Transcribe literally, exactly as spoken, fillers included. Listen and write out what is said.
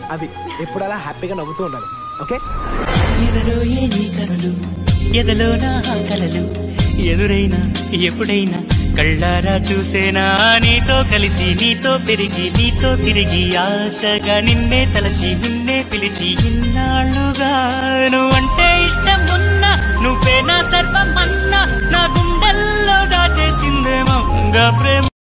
అది ఎప్పుడు అలా హ్యాపీగా నవ్వుతూ ఉండాలి. ఓకే, ఎదలో ఏ నీ కనులు, ఎదలో నా కలలు, ఎదురైనా ఎప్పుడైనా కళ్ళారా చూసేనా నీతో కలిసి నీతో పెరిగి నీతో తిరిగి ఆశగా నిన్నే తలచి నిన్నే పిలిచి ఇన్నాళ్ళుగా నువ్వంటే